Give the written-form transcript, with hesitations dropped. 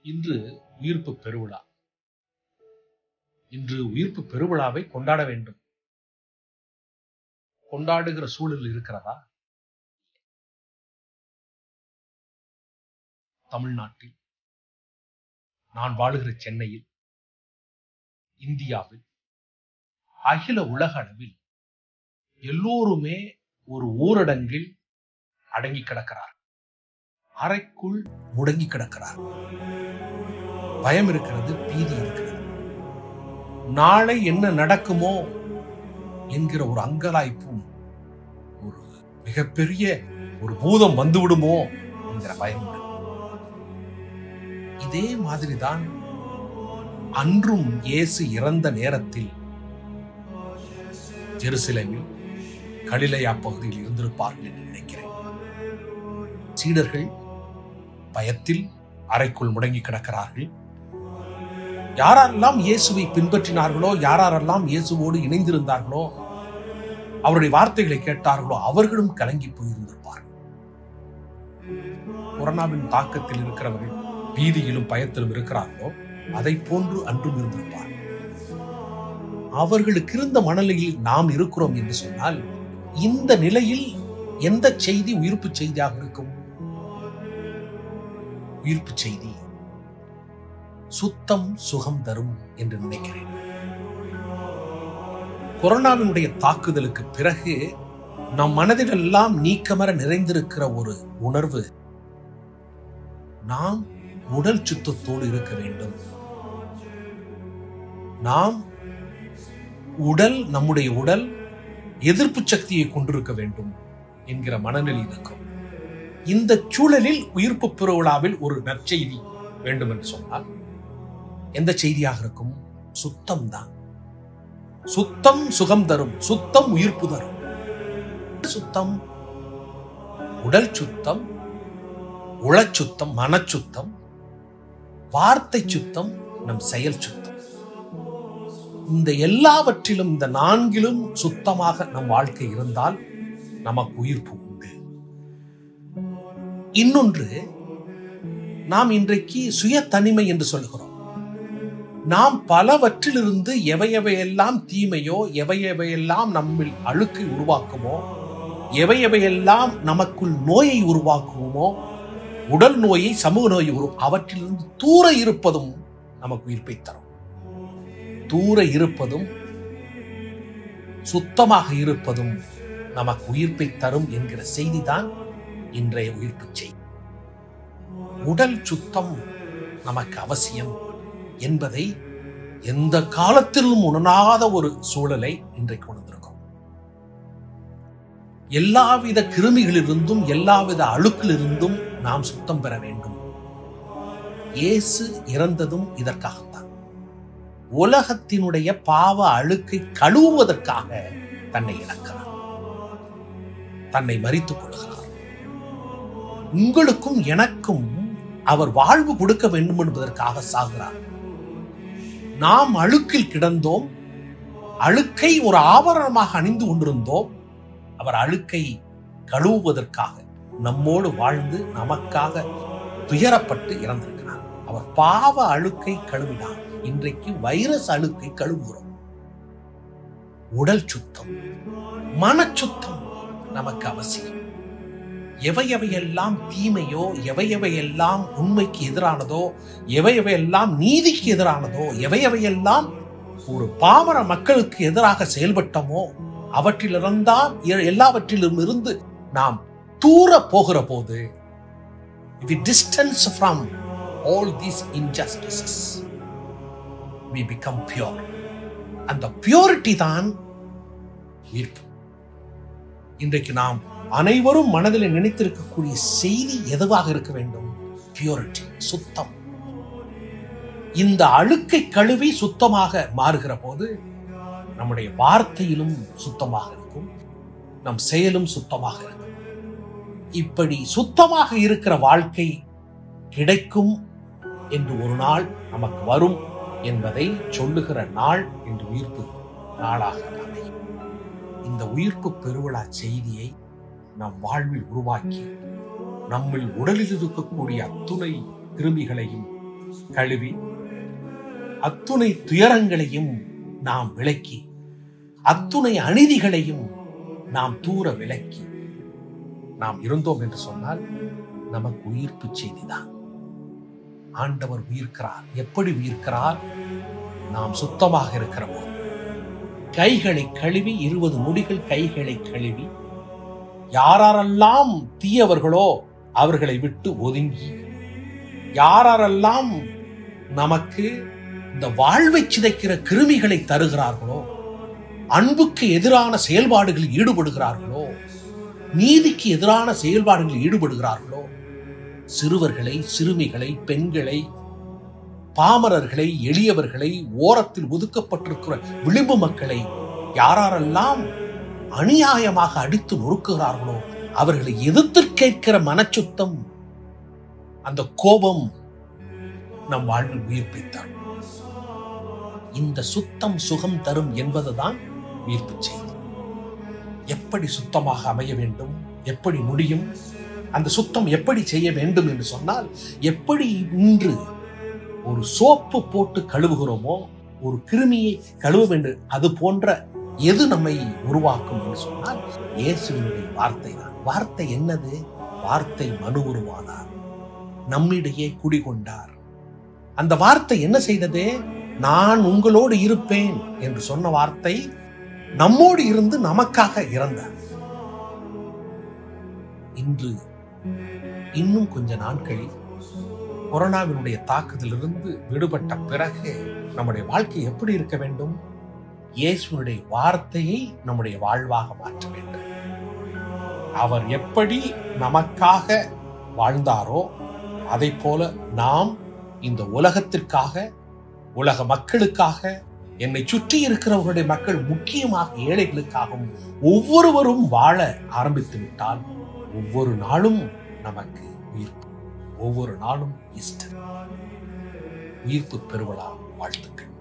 இன்று உயிர்ப்பு பெருவிழா. இன்று உயிர்ப்பு பெருவிழாவை கொண்டாட வேண்டும். கொண்டாடுகிற சூழல் இருக்கிறதா? தமிழ்நாட்டில், நான் வாழுகிற சென்னையில், இந்தியாவில், அகில உலக அளவில் எல்லோருமே ஒரு ஊரடங்கில் அடங்கி கிடக்கிறார். அறைக்குள் முடங்கி கிடக்கிறார். பயம் இருக்கிறது, பீதி இருக்கிறது. நாளை என்ன நடக்குமோ என்கிற ஒரு அங்கலாய்ப்பும், ஒரு மிகப்பெரிய ஒரு பூதம் வந்துவிடுமோ என்கிற பயம். இதே மாதிரிதான் அன்றும் இயேசு இறந்த நேரத்தில் ஜெருசலேமில் கலிலேயா பகுதியில் இருந்திருப்பார்கள் என்று நினைக்கிறேன். சீடர்கள் பயத்தில் அறைக்குள் முடங்கி கிடக்கிறார்கள். யாரெல்லாம் இயேசுவை பின்பற்றினார்களோ, யாரெல்லாம் இயேசுவோடு இணைந்திருந்தார்களோ, அவருடைய வார்த்தைகளை கேட்டார்களோ, அவர்களும் கலங்கி போயிருந்திருப்பார்கள். கொரோனாவின் தாக்கத்தில் இருக்கிறவர்கள் பீதியிலும் பயத்திலும் இருக்கிறார்களோ, அதை போன்று அன்றும் இருந்திருப்பார்கள். அவர்களுக்கு இருந்த மனநிலையில் நாம் இருக்கிறோம் என்று சொன்னால், இந்த நிலையில் எந்த செய்தி உயிர்ப்பு செய்தியாக இருக்கும்? உயிர்ப்பு செய்தி சுத்தம் சுகம் தரும் என்று நினைக்கிறேன். கொரோனாவினுடைய தாக்குதலுக்கு பிறகு நம் மனதிலெல்லாம் நீக்கமர நிறைந்திருக்கிற ஒரு உணர்வு, நாம் உடல் சுத்தத்தோடு இருக்க வேண்டும். நாம் நம்முடைய உடல் எதிர்ப்பு சக்தியை கொண்டிருக்க வேண்டும் என்கிற மனநிலை இருக்கும். இந்த சூழலில் உயிர்ப்பு பெருவிழாவில் ஒரு நற்செய்தி வேண்டும் என்று சொன்னால் எந்த செய்தியாக இருக்கும்? சுத்தம் தான். சுத்தம் சுகம் தரும், சுத்தம் உயிர்ப்பு தரும். சுத்தம், உடல் சுத்தம், உளச்சுத்தம், மனச்சுத்தம், வார்த்தை சுத்தம், நம் செயல் சுத்தம். இந்த எல்லாவற்றிலும், இந்த நான்கிலும் சுத்தமாக நம் வாழ்க்கை இருந்தால் நமக்கு உயிர்ப்பு உண்டு. இன்னொன்று, நாம் இன்றைக்கு சுய தனிமை என்று சொல்லுகிறோம். நாம் பலவற்றிலிருந்து எவையவையெல்லாம் தீமையோ, எவையவையெல்லாம் நம்மில் அழுக்கை உருவாக்குமோ, எவையவையெல்லாம் நமக்குள் நோயை உருவாக்குவோமோ, உடல் நோயை, சமூக நோயை அவற்றிலிருந்து தூர இருப்பதும் நமக்கு உயிர்ப்பை தரும். தூர இருப்பதும் சுத்தமாக இருப்பதும் நமக்கு உயிர்ப்பை தரும் என்கிற செய்திதான் இன்றைய உயிர்ப்பு செய்தி. உடல் சுத்தம் நமக்கு அவசியம் என்பதை எந்த காலத்திலும் உணராத ஒரு சூழலை இன்றைக்கு உணர்ந்திருக்கும். எல்லாவித கிருமிகளிலிருந்தும் எல்லாவித அழுக்கிலிருந்தும் நாம் சுத்தம் பெற வேண்டும். இயேசு இறந்ததும் இதற்காகத்தான். உலகத்தினுடைய பாவ அழுக்கை கழுவுவதற்காக தன்னை இழக்கிறார், தன்னை மரித்துக் கொள்கிறார். உங்களுக்கும் எனக்கும் அவர் வாழ்வு கொடுக்க வேண்டும் என்பதற்காக சாகிறார். நாம் அழுக்கில் கிடந்தோம், அழுக்கை ஒரு ஆபரணமாக அணிந்து கொண்டிருந்தோம். அவர் அழுக்கை கழுவுவதற்காக நம்மோடு வாழ்ந்து நமக்காக துயரப்பட்டு இறந்திருக்கிறார். அவர் பாவ அழுக்கை கழுவினார். இன்றைக்கு வைரஸ் அழுக்கை கழுவுகிறோம். உடல் சுத்தம், மனச்சுத்தம் நமக்கு அவசியம். எவையவையெல்லாம் தீமையோ, எவையவையெல்லாம் உண்மைக்கு எதிரானதோ, எவையவையெல்லாம் நீதிக்கு எதிரானதோ, எவையவையெல்லாம் ஒரு பாமர மக்களுக்கு எதிராக செயல்பட்டோமோ, அவற்றிலிருந்தால் எல்லாவற்றிலும் இருந்து நாம் தூர போகிற போது, we distance from all these injustices, we become pure. அந்த பியூரிட்டி தான் உயிர்ப்பு. இன்றைக்கு நாம் அனைவரும் மனதில் நினைத்திருக்கக்கூடிய செய்தி எதுவாக இருக்க வேண்டும்? பியூரிட்டி, சுத்தம். இந்த அழுக்கை கழுவி சுத்தமாக மாறுகிற போது நம்முடைய வார்த்தையிலும் சுத்தமாக இருக்கும், நம் செயலும் சுத்தமாக இருக்கும். இப்படி சுத்தமாக இருக்கிற வாழ்க்கை கிடைக்கும் என்று ஒரு நாள் நமக்கு வரும் என்பதை சொல்லுகிற நாள் என்று உயிர்ப்பு நாளாக அமையும். இந்த உயிர்ப்பு பெருவிழா செய்தியை நம் வாழ்வில் உருவாக்கி நம்மில் உடலில் இருக்கக்கூடிய அத்துணை கிருமிகளையும் கழுவி அத்துணை துயரங்களையும் நாம் விலக்கி அத்துணை அநீதிகளையும் நாம் தூர விலக்கி நாம் இருந்தோம் என்று சொன்னால் நமக்கு உயிர்ப்பு செய்திதான். ஆண்டவர் உயிர்க்கிறார். எப்படி உயிர்க்கிறார்? நாம் சுத்தமாக இருக்கிற போது கைகளை கழுவி 20 நொடிகள் கைகளை கழுவி யாரெல்லாம் தீயவர்களோ அவர்களை விட்டு ஒதுங்கி, யாரெல்லாம் நமக்கு இந்த வாழ்வை சிதைக்கிற கிருமிகளை தருகிறார்களோ, அன்புக்கு எதிரான செயல்பாடுகளில் ஈடுபடுகிறார்களோ, நீதிக்கு எதிரான செயல்பாடுகளில் ஈடுபடுகிறார்களோ, சிறுவர்களை, சிறுமிகளை, பெண்களை, பாமரர்களை, எளியவர்களை, ஓரத்தில் ஒதுக்கப்பட்டிருக்கிற விளிம்பு மக்களை யாரெல்லாம் அநியாயமாக அடித்து நொறுக்குகிறார்களோ அவர்களை எதிர்த்து கேட்கிற மனச்சுத்தம், அந்த கோபம் நம் வாழ்வில் உயிர்ப்பை தரும். இந்த சுத்தம் சுகம் தரும் என்பதுதான் உயிர்ப்பு செய்தி. எப்படி சுத்தமாக அமைய வேண்டும், எப்படி முடியும், அந்த சுத்தம் எப்படி செய்ய வேண்டும் என்று சொன்னால், எப்படி இன்று ஒரு சோப்பு போட்டு கழுவுகிறோமோ, ஒரு கிருமியை கழுவ வேண்டும், அது போன்ற எது நம்மை உருவாக்கும் என்று சொன்னால் இயேசுவினுடைய வார்த்தை தான். வார்த்தை என்னது? வார்த்தை மனு உருவானார், நம்மிடையே குடிகொண்டார். அந்த வார்த்தை என்ன செய்தது? நான் உங்களோடு இருப்பேன் என்று சொன்ன வார்த்தை நம்மோடு இருந்து நமக்காக இறந்தார். இன்று இன்னும் கொஞ்ச நாட்களில் கொரோனாவினுடைய தாக்குதலிருந்து விடுபட்ட பிறகு நம்முடைய வாழ்க்கை எப்படி இருக்க வேண்டும்? இயேசுவினுடைய வார்த்தையை நம்முடைய வாழ்வாக மாற்ற வேண்டும். அவர் எப்படி நமக்காக வாழ்ந்தாரோ அதை போல நாம் இந்த உலகத்திற்காக, உலக மக்களுக்காக, என்னை சுற்றி இருக்கிறவர்களுடைய மக்கள், முக்கியமாக ஏழைகளுக்காகவும் ஒவ்வொருவரும் வாழ ஆரம்பித்து விட்டால் ஒவ்வொரு நாளும் நமக்கு உயிர்ப்பு, ஒவ்வொரு நாளும் ஈஸ்டர். உயிர்ப்பு பெருவிழா வாழ்த்துக்கள்.